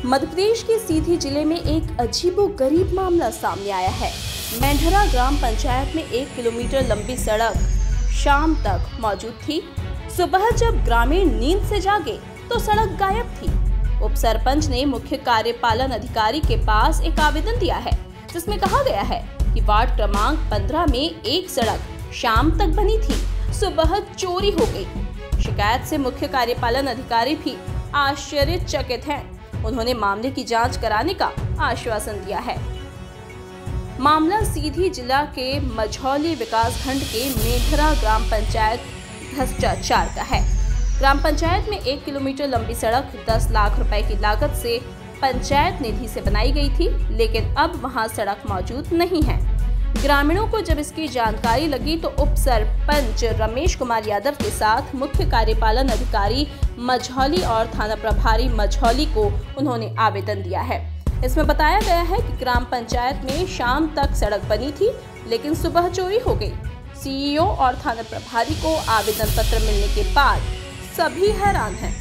मध्य प्रदेश के सीधी जिले में एक अजीबोगरीब मामला सामने आया है। मेंढरा ग्राम पंचायत में 1 किलोमीटर लंबी सड़क शाम तक मौजूद थी। सुबह जब ग्रामीण नींद से जागे तो सड़क गायब थी। उप सरपंच ने मुख्य कार्यपालन अधिकारी के पास एक आवेदन दिया है, जिसमें कहा गया है कि वार्ड क्रमांक 15 में एक सड़क शाम तक बनी थी, सुबह चोरी हो गई। शिकायत से मुख्य कार्यपालन अधिकारी भी आश्चर्यचकित हैं। उन्होंने मामले की जांच कराने का आश्वासन दिया है। मामला सीधी जिला के मझौली विकासखंड के मेंढरा ग्राम पंचायत भ्रष्टाचार का है। ग्राम पंचायत में 1 किलोमीटर लंबी सड़क 10 लाख रुपए की लागत से पंचायत निधि से बनाई गई थी, लेकिन अब वहां सड़क मौजूद नहीं है। ग्रामीणों को जब इसकी जानकारी लगी तो उप सरपंच रमेश कुमार यादव के साथ मुख्य कार्यपालन अधिकारी मझौली और थाना प्रभारी मझौली को उन्होंने आवेदन दिया है। इसमें बताया गया है कि ग्राम पंचायत में शाम तक सड़क बनी थी, लेकिन सुबह चोरी हो गई। सीईओ और थाना प्रभारी को आवेदन पत्र मिलने के बाद सभी हैरान हैं।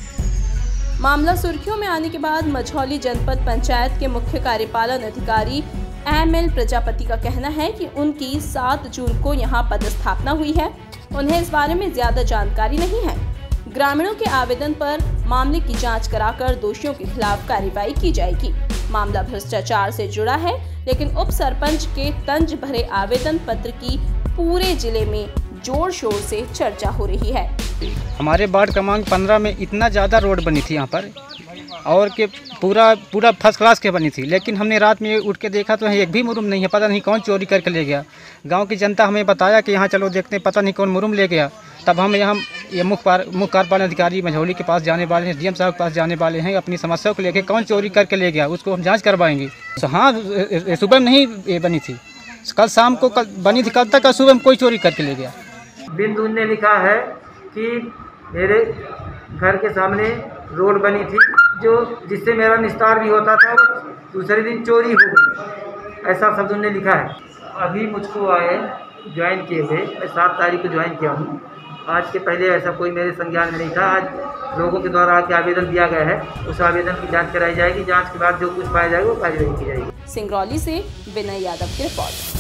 मामला सुर्खियों में आने के बाद मझौली जनपद पंचायत के मुख्य कार्यपालन अधिकारी ML प्रजापति का कहना है कि उनकी 7 जून को यहां पदस्थापना हुई है। उन्हें इस बारे में ज्यादा जानकारी नहीं है। ग्रामीणों के आवेदन पर मामले की जांच कराकर दोषियों के खिलाफ कार्रवाई की जाएगी। मामला भ्रष्टाचार से जुड़ा है, लेकिन उप सरपंच के तंज भरे आवेदन पत्र की पूरे जिले में जोर शोर से चर्चा हो रही है। हमारे वार्ड क्रमांक 15 में इतना ज़्यादा रोड बनी थी यहाँ पर, और कि पूरा फर्स्ट क्लास के बनी थी, लेकिन हमने रात में उठ के देखा तो एक भी मुरुम नहीं है। पता नहीं कौन चोरी करके ले गया। गांव की जनता हमें बताया कि यहाँ चलो देखते हैं, पता नहीं कौन मुरुम ले गया। तब हम यहाँ मुख्य कार्यपालन अधिकारी मझौली के पास जाने वाले हैं, DM साहब के पास जाने वाले हैं। अपनी समस्या को लेकर कौन चोरी करके ले गया उसको हम जाँच करवाएंगे। तो हाँ, सुबह में नहीं बनी थी, कल शाम को बनी थी। कल तक सुबह में कोई चोरी करके ले गया। बिंदु ने लिखा है कि मेरे घर के सामने रोड बनी थी, जिससे मेरा निस्तार भी होता था, दूसरे दिन चोरी हो गई, ऐसा शब्द उन्होंने लिखा है। अभी मुझको आए ज्वाइन किए हुए, मैं 7 तारीख को ज्वाइन किया हूँ। आज के पहले ऐसा कोई मेरे संज्ञान में नहीं था। आज लोगों के द्वारा आके आवेदन दिया गया है, उस आवेदन की जाँच कराई जाएगी। जाँच के बाद जो कुछ पाया जाएगा वो कार्रवाई की जाएगी। सिंगरौली से विनय यादव की रिपोर्ट।